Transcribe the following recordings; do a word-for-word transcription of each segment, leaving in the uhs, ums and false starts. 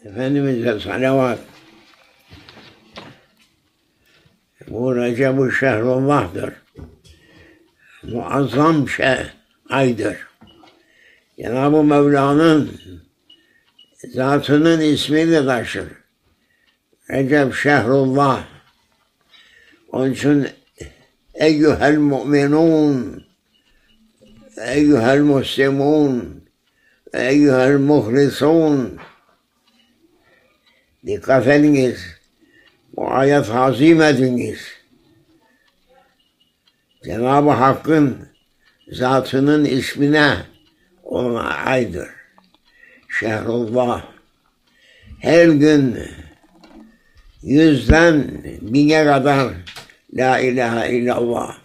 Efendimiz'e salavat. Bu Recab-ı Şehrullah'dır. Muazzam şey, aydır. Cenab-ı Mevla'nın zatının ismini taşır. Recab Şehrullah. Onun için eyyuhel mu'minun, eyyuhel muslimun, eyyuhel muhlisun. Dikkat ediniz. Bu ayet hazim ediniz. Cenab-ı Hakk'ın zatının ismine ona aydır. Şehrullah. Her gün yüzden bine kadar la ilahe illallah.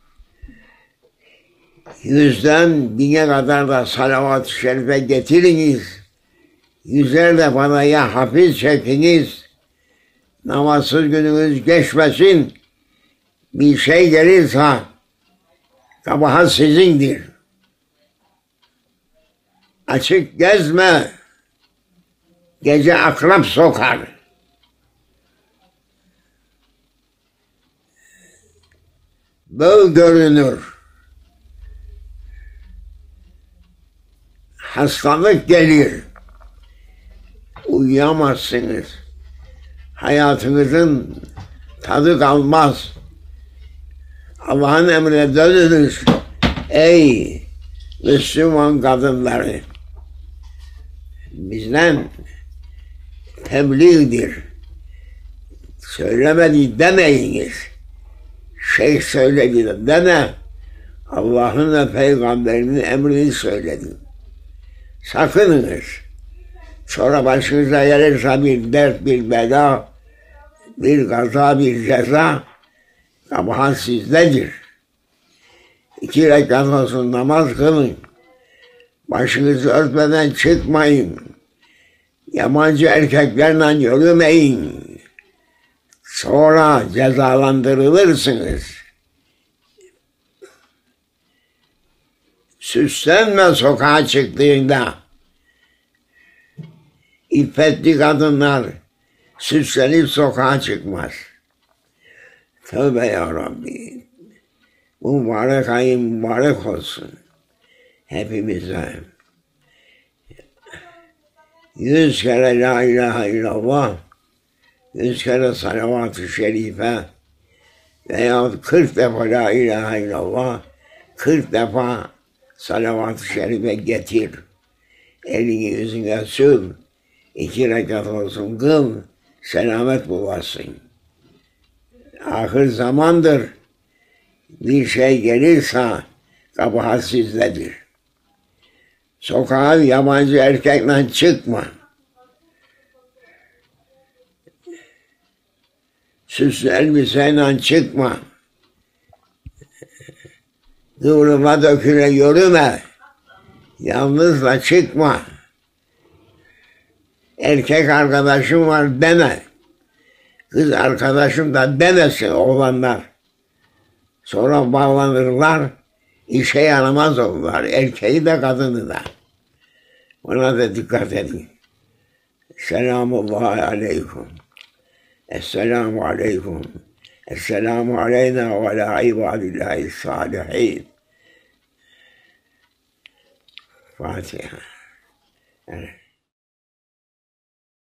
Yüzden bine kadar da salavat-ı şerife getiriniz. Yüzer defa ya hafiz çekiniz. Namazsız gününüz geçmesin. Bir şey gelirse kabahat sizindir. Açık gezme. Gece akrap sokar. Böyle görünür. Hastalık gelir. Uyuyamazsınız. Hayatınızın tadı kalmaz. Allah'ın emrine dönünüz. Ey Müslüman kadınları! Bizden tebliğdir. Söylemedi demeyiniz. Şeyh söyledi deme. Allah'ın ve Peygamberinin emrini söyledi. Sakınınız. Sonra başınıza gelirse bir dert, bir bela, bir kaza, bir ceza, kabahat sizdedir. İki rekat olsun namaz kılın. Başınızı örtmeden çıkmayın. Yabancı erkeklerle yürümeyin. Sonra cezalandırılırsınız. Süslenme sokağa çıktığında. İffetli kadınlar süslenip sokağa çıkmaz. Tövbe ya Rabbi. Bu mübarek ayın mübarek olsun. Hepimize. Yüz kere la ilahe illallah, yüz kere salavat-ı şerife veya kırk defa la ilahe illallah, kırk defa salavat-ı şerife getir. Elini yüzüne sür, iki rekat olsun kıl, selamet bulasın. Ahir zamandır. Bir şey gelirse kabahat sizdedir. Sokağa yabancı erkekle çıkma. Süslü elbiseyle çıkma. Kıvrıma döküle yürüme. Yalnızla çıkma. Erkek arkadaşım var deme. Kız arkadaşım da demesin oğlanlar. Sonra bağlanırlar, işe yaramaz olurlar. Erkeği de kadını da. Ona da dikkat edin. Selamullahi aleyküm. Esselamu aleyküm. Esselamu aleyna ve ala ibadillahi salihin. Fatiha. Evet.